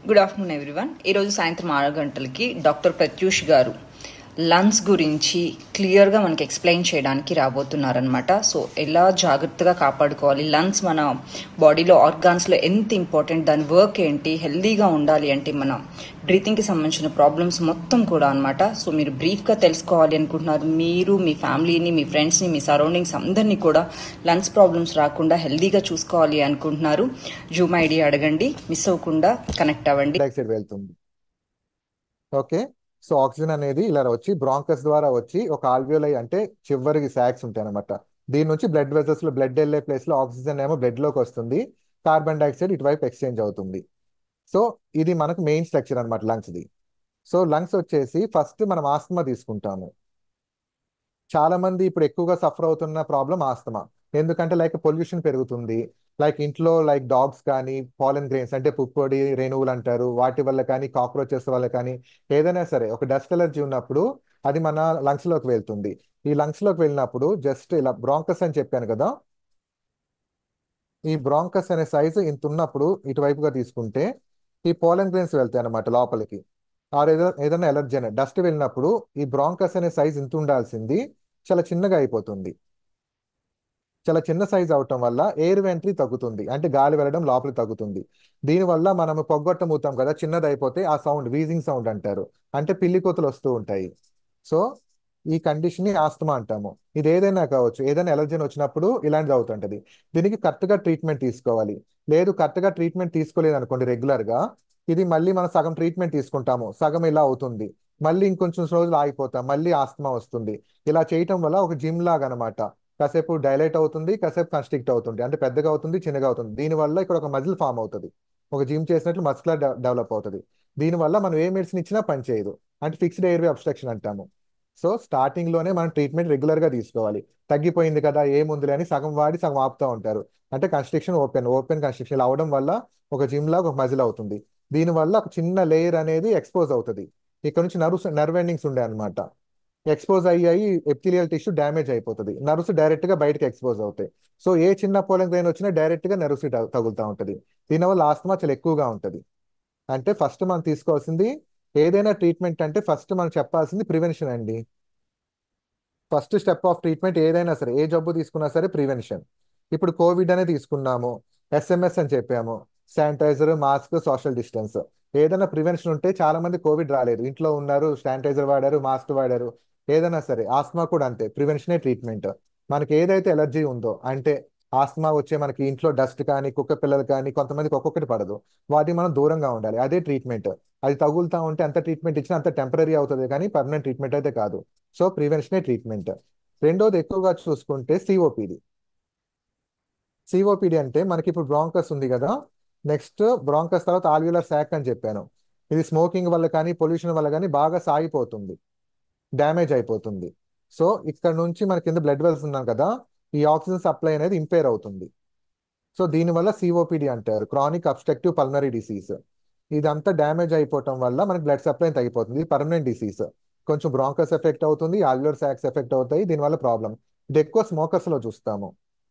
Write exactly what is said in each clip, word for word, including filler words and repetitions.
Good afternoon everyone. ఈరోజు సాయంత్రం ఆరు గంటలకి డాక్టర్ ప్రత్యూష్ గారు లంగ్స్ గురించి క్లియర్గా మనకి ఎక్స్ప్లెయిన్ చేయడానికి రాబోతున్నారనమాట. సో ఎలా జాగ్రత్తగా కాపాడుకోవాలి, లంగ్స్ మన బాడీలో ఆర్గాన్స్లో ఎంత ఇంపార్టెంట్, దాని వర్క్ ఏంటి, హెల్దీగా ఉండాలి అంటే మన బ్రీతింగ్కి సంబంధించిన ప్రాబ్లమ్స్ మొత్తం కూడా అనమాట. సో మీరు బ్రీఫ్గా తెలుసుకోవాలి అనుకుంటున్నారు, మీరు మీ ఫ్యామిలీని, మీ ఫ్రెండ్స్ని, మీ సరౌండింగ్స్ అందరినీ కూడా లంగ్స్ ప్రాబ్లమ్స్ రాకుండా హెల్దీగా చూసుకోవాలి అనుకుంటున్నారు, జూమ్ ఐడి అడగండి, మిస్ అవ్వకుండా కనెక్ట్ అవ్వండి. డైఆక్సైడ్ వెళ్తుంది. ఓకే, సో ఆక్సిజన్ అనేది ఇలా వచ్చి బ్రాంకస్ ద్వారా వచ్చి ఒక ఆల్వియోలై అంటే చివరికి సాక్స్ ఉంటాయి అనమాట. దీని నుంచి బ్లడ్ వెజల్స్ లో బ్లడ్ వెళ్ళే ప్లేస్ లో ఆక్సిజన్ ఏమో బ్లడ్ లోకి వస్తుంది, కార్బన్ డైఆక్సైడ్ ఇటువైపు ఎక్స్చేంజ్ అవుతుంది. సో ఇది మనకు మెయిన్ స్ట్రక్చర్ అనమాట లంగ్స్ ది. సో లంగ్స్ వచ్చేసి ఫస్ట్ మనం ఆస్తమా తీసుకుంటాము. చాలా మంది ఇప్పుడు ఎక్కువగా సఫర్ అవుతున్న ప్రాబ్లం ఆస్తమా. ఎందుకంటే లైక్ పొల్యూషన్ పెరుగుతుంది, లైక్ ఇంట్లో లైక్ డాగ్స్ కానీ పాలన్ గ్రెయిన్స్ అంటే పుప్పొడి రేణువులు అంటారు, వాటి వల్ల కానీ కాక్రోచెస్ వల్ల కానీ ఏదైనా సరే ఒక డస్ట్ ఎలర్జీ ఉన్నప్పుడు అది మన లంగ్స్ లోకి వెళ్తుంది. ఈ లంగ్స్ లోకి వెళ్ళినప్పుడు జస్ట్ ఇలా బ్రాంకస్ అని చెప్పాను కదా, ఈ బ్రాంకస్ అనే సైజు ఇంత ఉన్నప్పుడు ఇటువైపుగా తీసుకుంటే ఈ పోలన్ గ్రెయిన్స్ వెళ్తాయి అనమాట లోపలికి. ఆర్ ఏదో ఏదైనా ఎలర్జీ అనే డస్ట్ వెళ్ళినప్పుడు ఈ బ్రాంకస్ అనే సైజ్ ఇంత ఉండాల్సింది చాలా చిన్నగా అయిపోతుంది. చాలా చిన్న సైజ్ అవటం వల్ల ఎయిర్ వెంట్రీ తగ్గుతుంది, అంటే గాలి వెళ్ళడం లోపలికి తగ్గుతుంది. దీనివల్ల మనం పొగ్గొట్టం ఊతాం కదా, చిన్నది అయిపోతే ఆ సౌండ్ వీజింగ్ సౌండ్ అంటారు, అంటే పిల్లి కోతలు వస్తూ ఉంటాయి. సో ఈ కండిషన్ ని ఆస్తమా అంటాము. ఇది ఏదైనా కావచ్చు, ఏదైనా ఎలర్జీ వచ్చినప్పుడు ఇలాంటిది అవుతుంటది. దీనికి కరెక్ట్ గా ట్రీట్మెంట్ తీసుకోవాలి. లేదు కరెక్ట్ గా ట్రీట్మెంట్ తీసుకోలేదు అనుకోండి రెగ్యులర్ గా, ఇది మళ్ళీ మనం సగం ట్రీట్మెంట్ తీసుకుంటాము, సగం ఇలా అవుతుంది, మళ్ళీ ఇంకొంచెం రోజులు ఆగిపోతాం, మళ్ళీ ఆస్తమా వస్తుంది. ఇలా చేయటం వల్ల ఒక జిమ్ లాగా అనమాట, కాసేపు డైలైట్ అవుతుంది, కాసేపు కన్స్ట్రిక్ట్ అవుతుంది, అంటే పెద్దగా అవుతుంది, చిన్నగా అవుతుంది. దీనివల్ల ఇక్కడ ఒక మజిల్ ఫామ్ అవుతుంది, ఒక జిమ్ చేసినట్లు మస్కులర్ డెవలప్ అవుతుంది. దీనివల్ల మనం ఏ మెడిసిన్ ఇచ్చినా పనిచేయదు, అంటే ఫిక్స్డ్ ఎయిర్వే అబ్స్ట్రక్షన్ అంటాము. సో స్టార్టింగ్ లోనే మనం ట్రీట్మెంట్ రెగ్యులర్ గా తీసుకోవాలి. తగ్గిపోయింది కదా ఏముందిలే అని సగం వాడి సగం ఆపుతూ ఉంటారు, అంటే కన్స్ట్రక్షన్ ఓపెన్ ఓపెన్ కన్స్ట్రక్షన్ ఇలా అవడం వల్ల ఒక జిమ్ లాగా ఒక మజిల్ అవుతుంది. దీనివల్ల ఒక చిన్న లేయర్ అనేది ఎక్స్పోజ్ అవుతుంది. ఇక్కడ నుంచి నర్వ్స్ నర్వ్ ఎండింగ్స్ ఉండే అనమాట, ఎక్స్పోజ్ అయ్యి అయ్యి ఎపిథీలియల్ టిష్యూ డ్యామేజ్ అయిపోతుంది, నర్వ్స్ డైరెక్ట్ గా బయటకి ఎక్స్పోజ్ అవుతాయి. సో ఏ చిన్న పోలింగ్ గ్రెయిన్ వచ్చినా డైరెక్ట్ గా నర్వ్స్ తగులుతూ ఉంటది. దీనివల్ల ఆస్తమా చాలా ఎక్కువగా ఉంటది. అంటే ఫస్ట్ మనం తీసుకోవాల్సింది ఏదైనా ట్రీట్మెంట్ అంటే ఫస్ట్ మనం చెప్పాల్సింది ప్రివెన్షన్ అండి. ఫస్ట్ స్టెప్ ఆఫ్ ట్రీట్మెంట్ ఏదైనా సరే, ఏ జబ్బు తీసుకున్నా సరే ప్రివెన్షన్. ఇప్పుడు కోవిడ్ అనే తీసుకున్నాము, ఎస్ఎంఎస్ అని చెప్పాము, శానిటైజర్, మాస్క్, సోషల్ డిస్టెన్స్. ఏదైనా ప్రివెన్షన్ ఉంటే చాలా మంది కోవిడ్ రాలేదు, ఇంట్లో ఉన్నారు, శానిటైజర్ వాడారు, మాస్క్ వాడారు. ఏదైనా సరే ఆస్మా కూడా అంతే, ప్రివెన్షనే ట్రీట్మెంట్. మనకి ఏదైతే ఎలర్జీ ఉందో, అంటే ఆస్మా వచ్చే మనకి ఇంట్లో డస్ట్ కానీ కుక్క పిల్లలు కానీ కొంతమందికి ఒక్కొక్కటి పడదు, వాటికి మనం దూరంగా ఉండాలి, అదే ట్రీట్మెంట్. అది తగులుతా ఉంటే అంత ట్రీట్మెంట్ ఇచ్చినా అంత టెంపరీ అవుతుంది కానీ పర్మనెంట్ ట్రీట్మెంట్ అయితే కాదు. సో ప్రివెన్షనే ట్రీట్మెంట్. రెండోది ఎక్కువగా చూసుకుంటే సిఓపిడి. సిఓపిడి అంటే మనకి ఇప్పుడు బ్రాంకస్ ఉంది కదా, నెక్స్ట్ బ్రాంకస్ తర్వాత ఆల్వ్యులర్ సాక్ అని చెప్పాను. ఇది స్మోకింగ్ వల్ల కానీ పొల్యూషన్ వల్ల కానీ బాగా సాగిపోతుంది, డ్యామేజ్ అయిపోతుంది. సో ఇక్కడ నుంచి మన కింద బ్లడ్ వెల్స్ ఉన్నాం కదా, ఈ ఆక్సిజన్ సప్లై అనేది ఇంపేర్ అవుతుంది. సో దీనివల్ల సిఓపిడి అంటారు, క్రానిక్ అబ్స్ట్రక్టివ్ పల్మనరీ డిసీజ్. ఇదంతా డ్యామేజ్ అయిపోవటం వల్ల మనకి బ్లడ్ సప్లై తగ్గిపోతుంది, పర్మనెంట్ డిసీజ్. కొంచెం బ్రాంకస్ ఎఫెక్ట్ అవుతుంది, ఆల్వ్యులర్ సాక్స్ ఎఫెక్ట్ అవుతాయి, దీనివల్ల ప్రాబ్లం. ఇది ఎక్కువ స్మోకర్స్ లో చూస్తాము.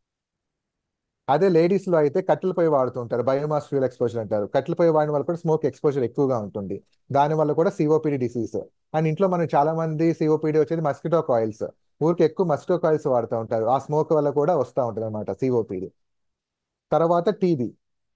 అదే లేడీస్ లో అయితే కట్టెల పొయ్యి వాడుతుంటారు, బయోమాస్ ఫ్యూల్ ఎక్స్పోజర్ అంటారు, కట్టెల పొయ్యి వాడిన వల్ల కూడా స్మోక్ ఎక్స్పోజర్ ఎక్కువగా ఉంటుంది, దాని వల్ల కూడా సిఓపిడి డిసీజ్. అండ్ ఇంట్లో మనం చాలా మంది సిఓపిడి వచ్చేది మస్కిటో కాయిల్స్, ఊరికి ఎక్కువ మస్కిటో కాయిల్స్ వాడుతూ ఉంటారు, ఆ స్మోక్ వల్ల కూడా వస్తూ ఉంటుంది అనమాట సిఓపిడి. తర్వాత టీబీ.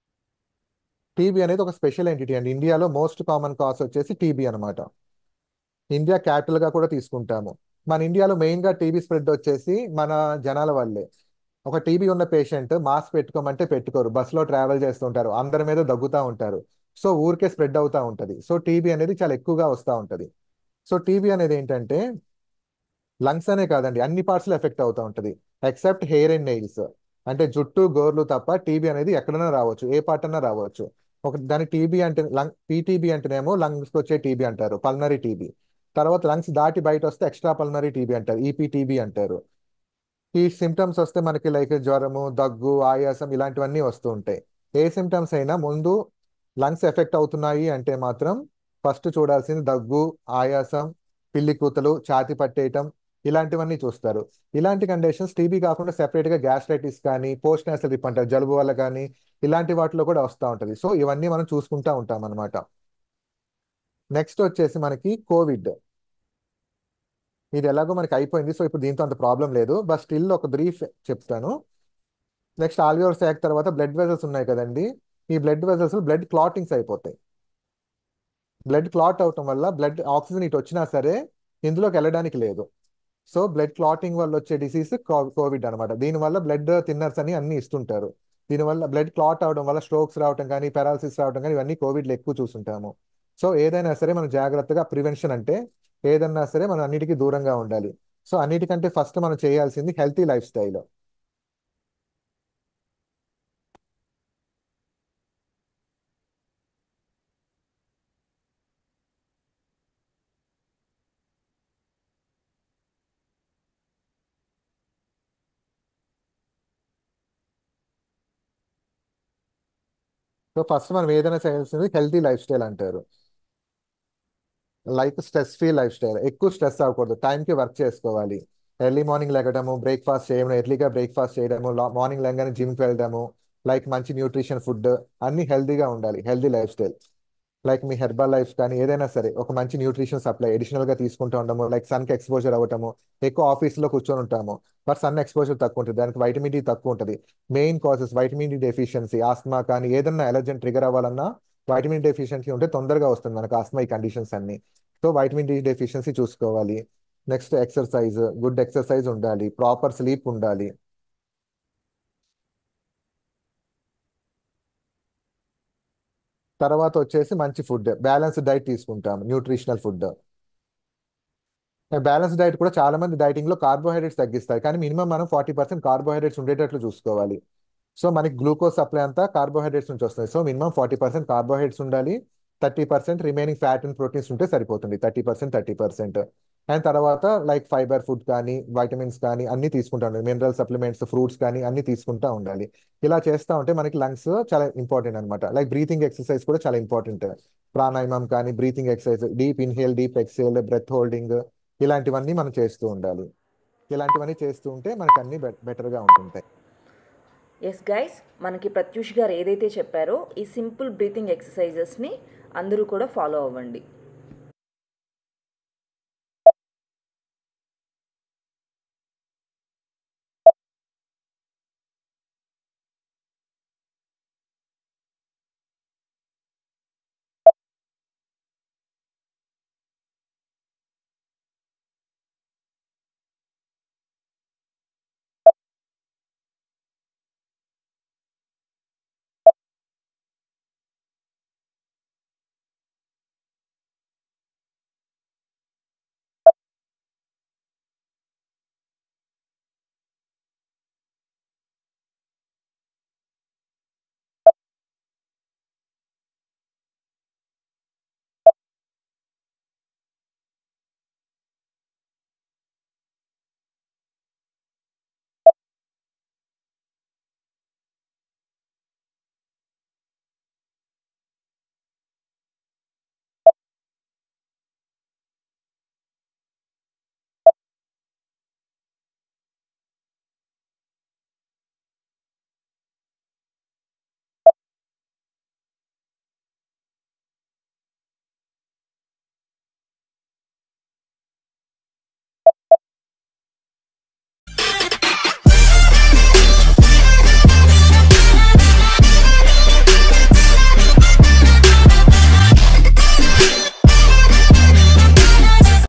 టీబీ అనేది ఒక స్పెషల్ ఎంటిటీ అండి, ఇండియాలో మోస్ట్ కామన్ కాజ్ వచ్చేసి టీబీ అనమాట. ఇండియా క్యాపిటల్ గా కూడా తీసుకుంటాము. మన ఇండియాలో మెయిన్ గా టీబీ స్ప్రెడ్ వచ్చేసి మన జనాల వల్లే. ఒక టీబీ ఉన్న పేషెంట్ మాస్క్ పెట్టుకోమంటే పెట్టుకోరు, బస్సులో ట్రావెల్ చేస్తుంటారు, అందరి మీద దగ్గుతా ఉంటారు, సో ఊరికే స్ప్రెడ్ అవుతా ఉంటది. సో టీబీ అనేది చాలా ఎక్కువగా వస్తూ ఉంటది. సో టీబీ అనేది ఏంటంటే లంగ్స్ అనే కాదండి, అన్ని పార్ట్స్ లో ఎఫెక్ట్ అవుతూ ఉంటది, ఎక్సెప్ట్ హెయిర్ అండ్ నెయిల్స్. అంటే జుట్టు గోర్లు తప్ప టీబీ అనేది ఎక్కడైనా రావచ్చు, ఏ పార్ట్ అన్నా రావచ్చు. ఒక దాని టీబీ అంటే లంగ్ పీటీబీ అంటేనేమో లంగ్స్ వచ్చే టీబీ అంటారు, పల్మనరీ టీబీ. తర్వాత లంగ్స్ దాటి బయట వస్తే ఎక్స్ట్రా పల్మనరీ టీబీ అంటారు, ఈపీటీబీ అంటారు. ఈ సిమ్టమ్స్ వస్తే మనకి లైక్ జ్వరము, దగ్గు, ఆయాసం ఇలాంటివన్నీ వస్తూ ఉంటాయి. ఏ సిమ్టమ్స్ అయినా ముందు లంగ్స్ ఎఫెక్ట్ అవుతున్నాయి అంటే మాత్రం ఫస్ట్ చూడాల్సింది దగ్గు, ఆయాసం, పిల్లి కూతలు, ఛాతి పట్టేయటం, ఇలాంటివన్నీ చూస్తారు. ఇలాంటి కండిషన్స్ టీబీ కాకుండా సెపరేట్ గా గ్యాస్ట్రైటిస్ కానీ పోస్ట్ నేసల్ రిప్ అంటారు, జలుబు వల్ల కానీ ఇలాంటి వాటిలో కూడా వస్తూ ఉంటుంది. సో ఇవన్నీ మనం చూసుకుంటా ఉంటాం అనమాట. నెక్స్ట్ వచ్చేసి మనకి కోవిడ్. ఇది ఎలాగో మనకి అయిపోయింది, సో ఇప్పుడు దీంతో అంత ప్రాబ్లం లేదు, బట్ స్టిల్ ఒక బ్రీఫ్ చెప్తాను. నెక్స్ట్ ఆల్వియోర్ సాక్ తర్వాత బ్లడ్ వెజల్స్ ఉన్నాయి కదండి, ఈ బ్లడ్ వెజల్స్ బ్లడ్ క్లాటింగ్స్ అయిపోతాయి. బ్లడ్ క్లాట్ అవటం వల్ల బ్లడ్ ఆక్సిజన్ ఇటు వచ్చినా సరే ఇందులోకి వెళ్ళడానికి లేదు. సో బ్లడ్ క్లాటింగ్ వల్ల వచ్చే డిసీజ్ కోవిడ్ అనమాట. దీనివల్ల బ్లడ్ థిన్నర్స్ అని అన్ని ఇస్తుంటారు. దీనివల్ల బ్లడ్ క్లాట్ అవడం వల్ల స్ట్రోక్స్ రావడం కానీ పారాలసిస్ రావడం కానీ ఇవన్నీ కోవిడ్లో ఎక్కువ చూస్తుంటాము. సో ఏదైనా సరే మనం జాగ్రత్తగా, ప్రివెన్షన్ అంటే ఏదన్నా సరే మనం అన్నిటికీ దూరంగా ఉండాలి. సో అన్నిటికంటే ఫస్ట్ మనం చేయాల్సింది healthy lifestyle. So first మనం ఏదైనా చేయాల్సింది హెల్తీ లైఫ్ స్టైల్ అంటారు. Like stress free lifestyle, ఎక్కువ స్ట్రెస్ అవ్వకూడదు, టైంకి వర్క్ చేసుకోవాలి, ఎర్లీ మార్నింగ్ లెగడము, బ్రేక్ఫాస్ట్ చేయడం, ఎర్లీగా బ్రేక్ఫాస్ట్ చేయడము, మార్నింగ్ లెగ్గానే జిమ్కి వెళ్ళడము, లైక్ మంచి న్యూట్రిషన్ ఫుడ్, అన్ని హెల్తీగా ఉండాలి, హెల్తీ లైఫ్ స్టైల్. లైక్ మీ హెర్బల్ లైఫ్ కానీ ఏదైనా సరే ఒక మంచి న్యూట్రిషన్ సప్లై అడిషనల్ గా తీసుకుంటూ ఉండము, లైక్ సన్ కి ఎక్స్పోజర్ అవ్వటము. ఎక్కువ ఆఫీస్ లో కూర్చొని ఉంటాము, బట్ సన్ ఎక్స్పోజర్ తక్కువ ఉంటుంది, దానికి వైటమిన్ డి తక్కువ ఉంటుంది. Main causes vitamin D deficiency, asthma కానీ ఏదన్నా ఎలర్జెన్ ట్రిగర్ అవ్వాలన్నా వైటమిన్ డెఫిషియన్సీ ఉంటే తొందరగా వస్తుంది మనకు ఆస్మా, ఈ కండిషన్స్ అన్ని. సో వైటమిన్ డి డెఫిషియన్సీ చూసుకోవాలి. నెక్స్ట్ ఎక్సర్సైజ్, గుడ్ ఎక్సర్సైజ్ ఉండాలి, ప్రాపర్ స్లీప్ ఉండాలి. తర్వాత వచ్చేసి మంచి ఫుడ్, బ్యాలెన్స్డ్ డైట్ తీసుకుంటాం, న్యూట్రిషనల్ ఫుడ్. బ్యాలెన్స్ డైట్ కూడా చాలా మంది డైటింగ్ లో కార్బోహైడ్రేట్స్ తగ్గిస్తారు, కానీ మినిమం మనం ఫార్టీ పర్సెంట్ కార్బోహైడ్రేట్స్ ఉండేటట్లు చూసుకోవాలి. సో మనకి గ్లూకోజ్ సప్లై అంతా కార్బోహైడ్రేట్స్ నుంచి వస్తుంది, so minimum forty percent carbohydrates ఉండాలి, thirty percent remaining fat and proteins ఉంటే సరిపోతుంది, thirty percent thirty percent and తర్వాత లైక్ ఫైబర్ ఫుడ్ కానీ వైటమిన్స్ కానీ అన్ని తీసుకుంటా ఉండాలి, మినరల్ సప్లిమెంట్స్, ఫ్రూట్స్ కానీ అన్ని తీసుకుంటా ఉండాలి. ఇలా చేస్తూ ఉంటే మనకి లంగ్స్ చాలా ఇంపార్టెంట్ అనమాట. లైక్ బ్రీతింగ్ ఎక్సర్సైజ్ కూడా చాలా ఇంపార్టెంట్, ప్రాణాయామం కానీ breathing exercise, deep inhale deep exhale, breath holding, ఇలాంటివన్నీ మనం చేస్తూ ఉండాలి. ఇలాంటివన్నీ చేస్తూ ఉంటే మనకు అన్ని బెటర్గా ఉంటుంటాయి. ఎస్ గైస్, మనకి ప్రత్యూష్ గారు ఏదైతే చెప్పారో ఈ సింపుల్ బ్రీతింగ్ ఎక్సర్సైజెస్ని అందరూ కూడా ఫాలో అవ్వండి.